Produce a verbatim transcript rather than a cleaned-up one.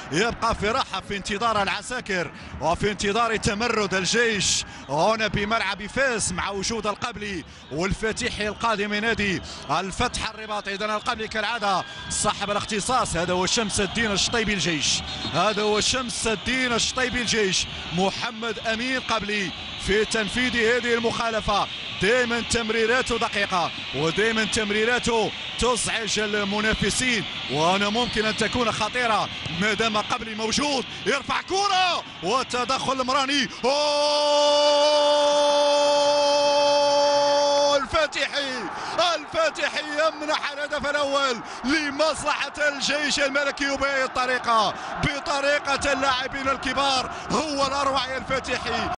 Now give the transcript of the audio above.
يبقى في راحة في انتظار العساكر وفي انتظار تمرد الجيش هنا بملعب فاس مع وجود القبلي والفتيحي القادم من نادي الفتح الرباط. إذا القبلي كالعادة صاحب الاختصاص، هذا هو شمس الدين الشطيبي الجيش، هذا هو شمس الدين الشطيبي الجيش. محمد أمين قبلي في تنفيذ هذه المخالفة، دائما تمريراته دقيقة ودائما تمريراته تزعج المنافسين، وهنا ممكن أن تكون خطيرة ما دام قبلي موجود. يرفع كرة والتدخل المراني، أوه الفاتحي الفاتحي يمنح الهدف الأول لمصلحة الجيش الملكي، وبهذه الطريقة بطريقة اللاعبين الكبار هو الأروع يا الفاتحي.